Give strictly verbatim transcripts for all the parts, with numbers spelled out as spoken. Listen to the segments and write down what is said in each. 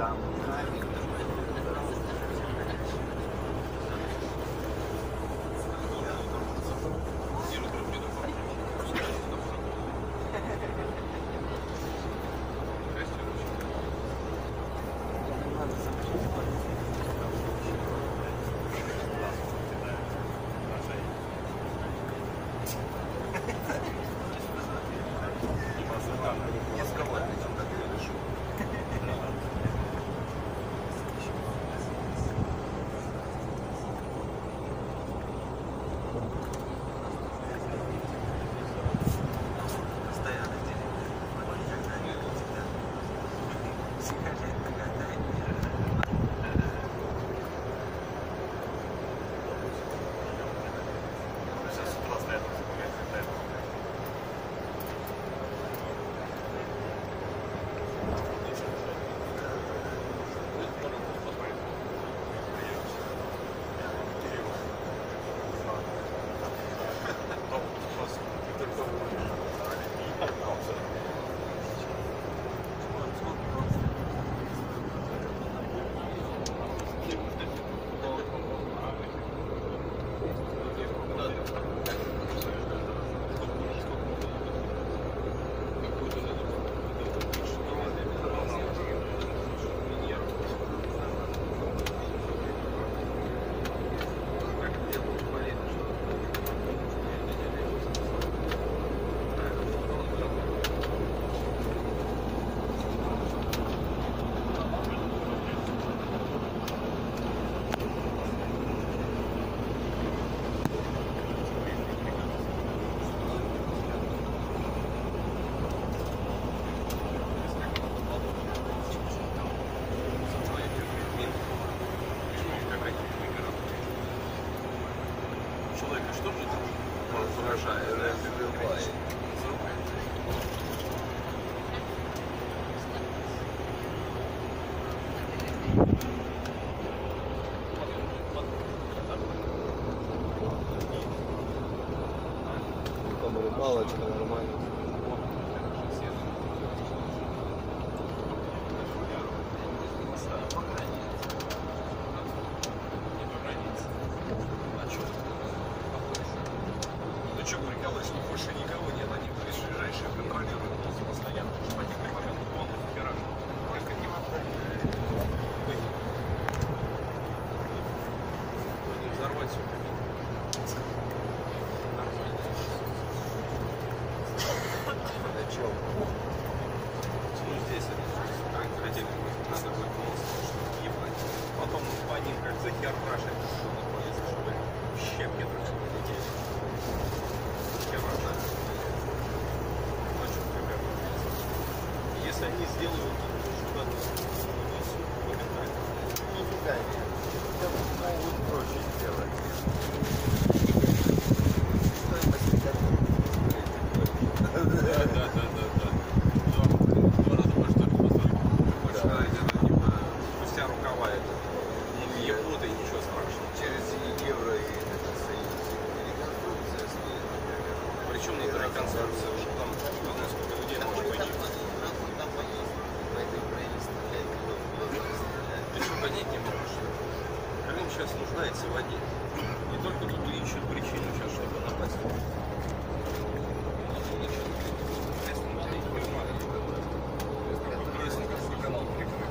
Палочка нормально. Ну что, прикалывайся, больше никого нет, они ближайшие контролируют воздух постоянно, потому что в некоторые моменты полный вираж. Только не не взорвать все. Ну здесь они хотели, надо будет полностью ебать. Потом по ним как захерашить, что находится, чтобы в щепки друг друга летели. Херашать. Значит, примерно. Если они сделают что-то моментально. Нифига нет. Это могут проще сделать. Да, да, да, да, да. Но надо думать, что больше типа спустя рукава это. Ну, ебут и ничего страшного. Через евро и это союз. Реконструкция стоит. Причем не реконструкция, уже там сколько людей может быть. На этой Украине стрелять, Ты что, понять не можешь? Крым сейчас нуждается в воде. И только тут ищут причину сейчас, чтобы напасть. Канал прикрыт.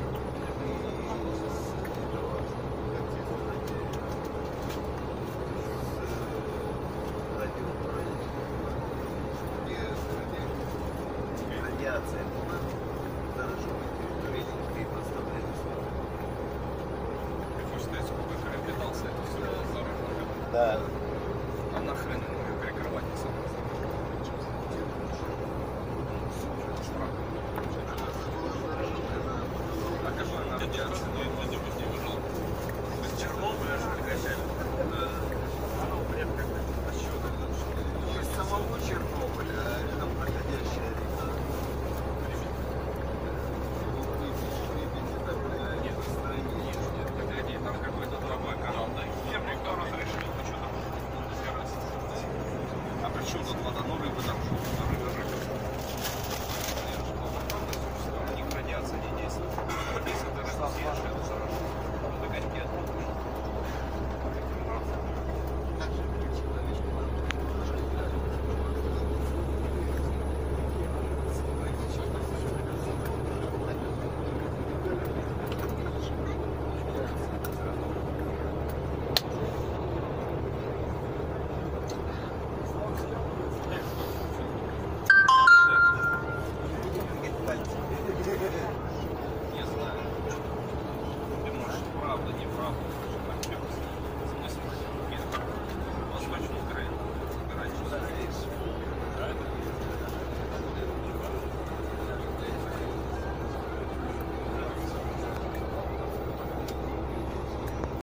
Радиация была зараженной территории и поставлена сюда. Ты хочешь сказать, сколько Крым питался, это все заражено? Да. А нахрен ее перекрывать не самое А какой она радиация?